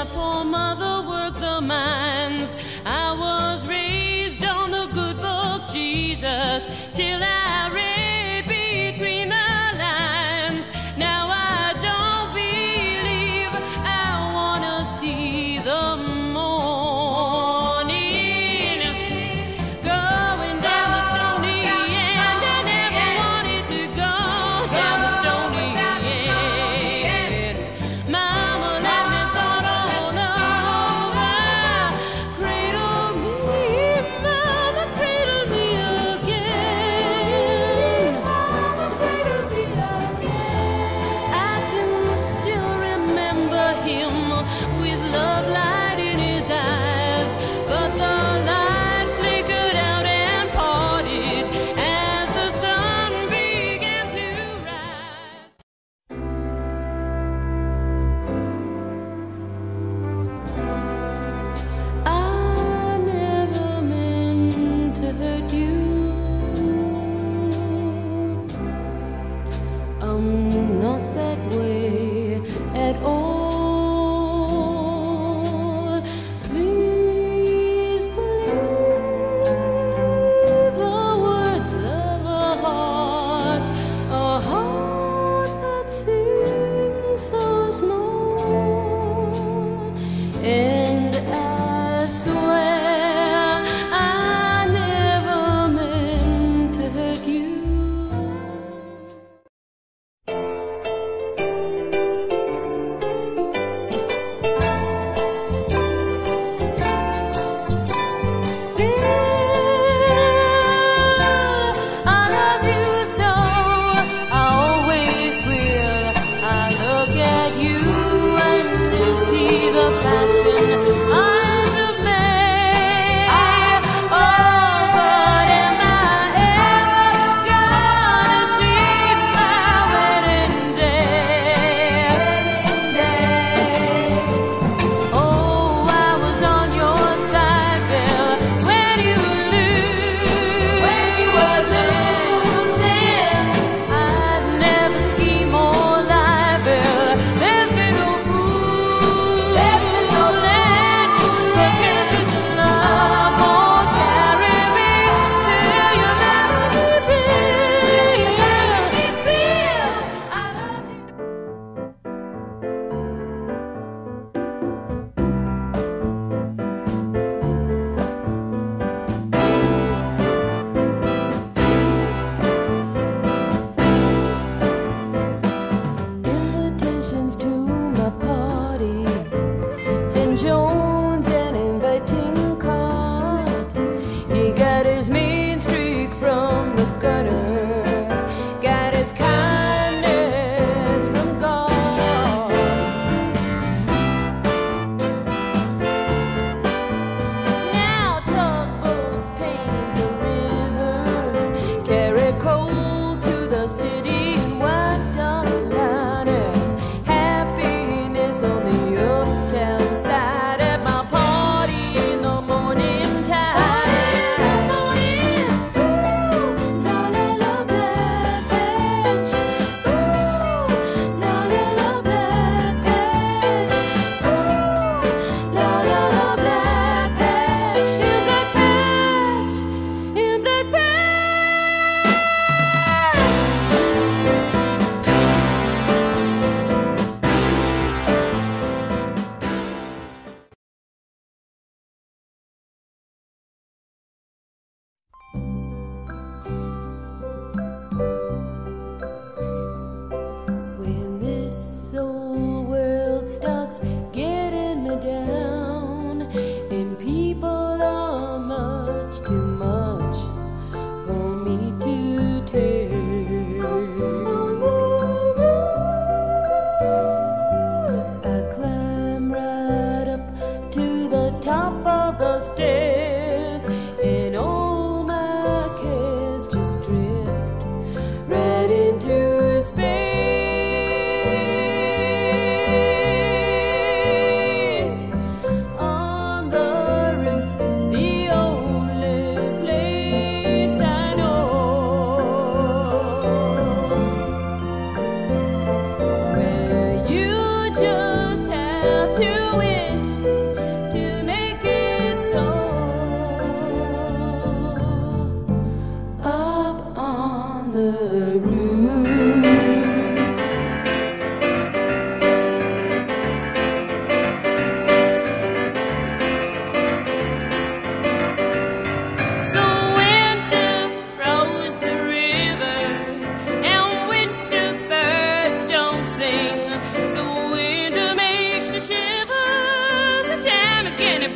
my poor mother worked the mines. I was raised on the good book Jesus till I read between the lines. Now I don't believe I wanna see the morning going down the stony end. I never wanted to go down the stony end. Mama, let me start all over. Cradle me, mama, cradle me again. Mama, cradle me again. I can still remember him with love light in his eyes, but the light flickered out and parted as the sun began to rise. I never meant to hurt you. I'm not that way at all. Please believe the words of a heart that sings so small. And I swear I never meant to hurt you. I love you so, I always will. I look at you and to see the passion eyes of May. Oh, but am I ever gonna see my wedding day? Oh, I was on your side, Bill, when you were losing. I'd never scheme or lie, Bill. There's been no fooling, because it's love won't carry me till you let me be. I love you. Invitations to my party. Send Jones an inviting card. He got his mean streak from the gutter, got his kindness from God. Now tugboats paint the river, carry coal to the city in white dollar-liners. Happiness on the uptown side at my party in the morning time. Ooh, la la la black patch. Ooh, la la la black patch. Ooh, la la la black patch. In black patch, in black patch. When this old world starts getting me down, and people are much too much for me to take, I climb right up to the top of the stairs, and all my cares just drift right into space. On the roof, the only place I know, where you just have to wish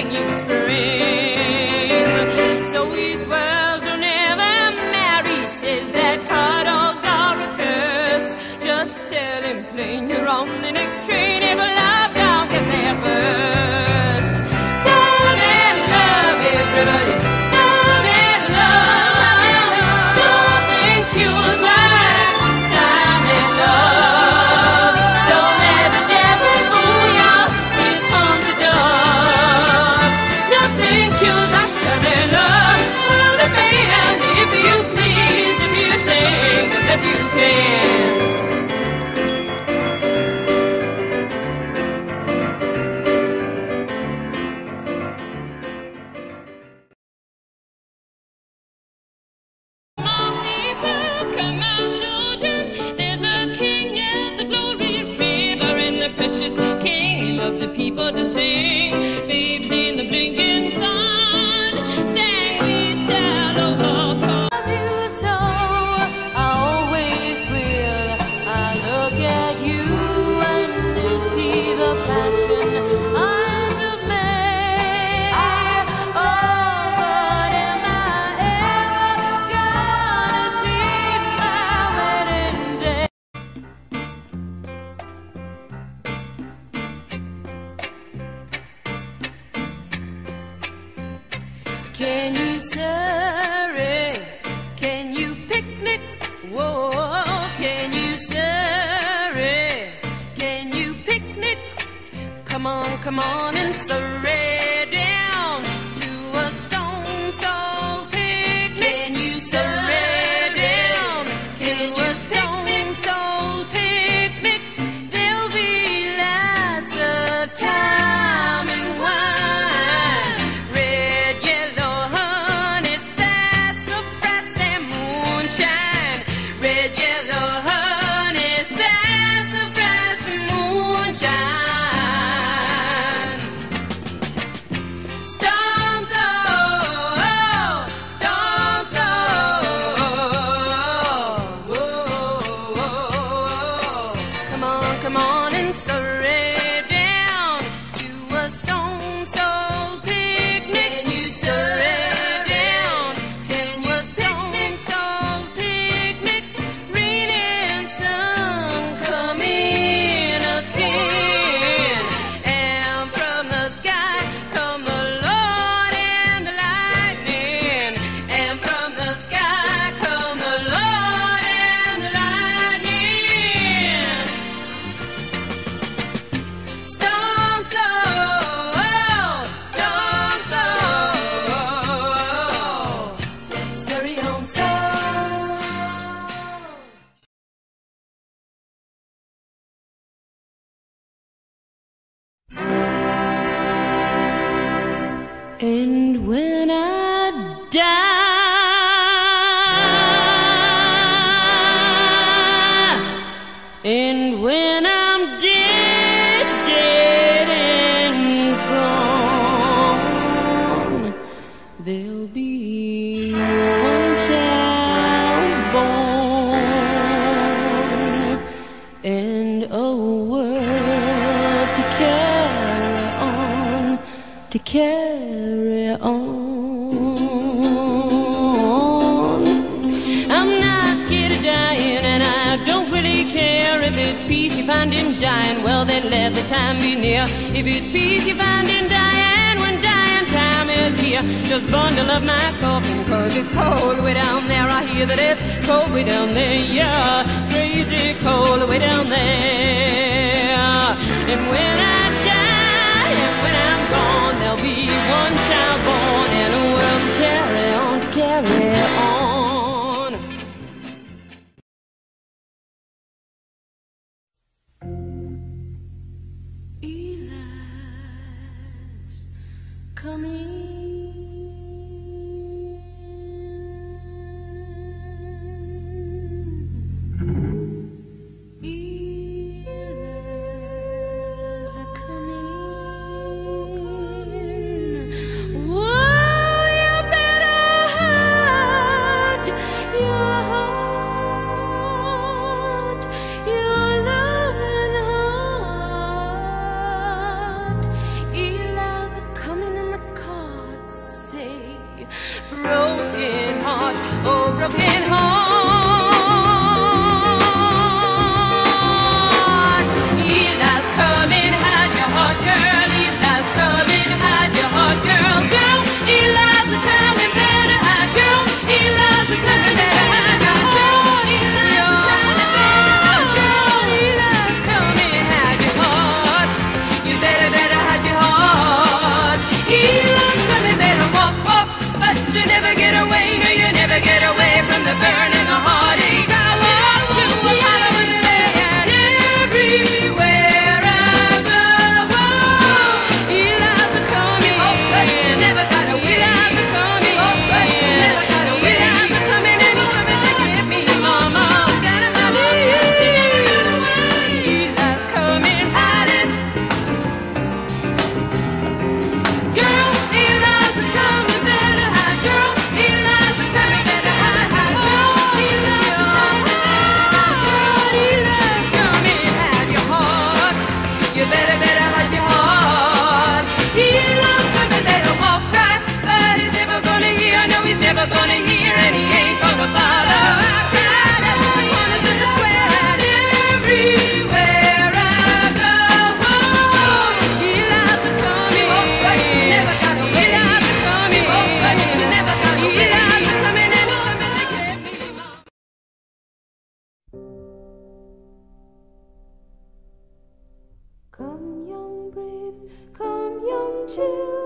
bring you spring. So he swears he'll never marry, says that cuddles are a curse. Just tell him plain you're on the next train. If love don't get there first. Time and love, everybody. Time and love. Nothing cures like time and love. Don't let the devil fool ya. Here comes the dove. Nothing cures like time and love. Well, the band, if you please, if you think that you can. Come on, children, there's a king at the glory river, and the precious king of the people to sing. Babes in the blinking sun, sang we shall overcome. Love you so, I always will. I look at you and you see the passion eyes of May. Oh, but am I ever gonna see my wedding day? Can you surrey? Can you picnic? Whoa, can you surrey? Can you picnic? Come on and surrey down to a stone soul picnic. Can you surrey down to a stone soul picnic? There'll be lots of time and wine, red, yellow, honey, sassafras and moonshine. Red, yellow, honey, sassafras and moonshine. Stone soul, stone soul. Come on and surrey down to a stone soul picnic. Can you surrey down to a stone soul picnic? Rain and sun come in again, and from the sky come the Lord and the lightning, and from the sky come the Lord and the lightning. Stone soul, stone soul, Surrey on soul. And when I die, and when I'm dead, dead and gone, there'll be one child born, and a world to carry on, to carry on. I'm not scared of dying, and I don't really care if it's peace you find in dying. Well, then let the time be near. If it's peace you find in dying, when dying time is here, just bundle up my coffin, 'cause it's cold way down there. I hear that it's cold way down there, yeah, crazy cold way down there. And when I die, and when I'm gone, there'll be one child born, and a world to carry on, to carry on. Eli's coming. Eli's coming. Whoa, you better hide your heart, your loving heart. Eli's coming in the oh broken heart. Eli's coming, hide your heart, girl. Eli's coming, hide your heart, girl. Girl, Eli's coming, better hide, girl. Eli's coming, better hide your heart. Eli's coming, better hide, girl. Eli's coming, hide your heart. You better hide your heart. Eli's coming, better walk, walk, but you never get away. No, you never get away from the burning, the heartache. I want you, I follow you and everywhere I go. Eli's coming, but you never got away. Eli's coming, but you never got away. Eli's coming and coming to get me, mama. Eli's coming, hiding. Girl, Eli's coming, better hide, girl. Eli's coming, better hide, hide, girl. Eli's coming, better hide, girl. Eli's coming, hide your heart. You better hide your heart. Eli's coming, better walk right, but he's never gonna hear. No, he's never gonna hear, and he ain't gonna follow. Outside of the corners in the square and everywhere I go. Eli's coming, but you never got away. Eli's coming, but you never got away. Eli's coming and coming to get me, mama. Come, young braves, come, young children.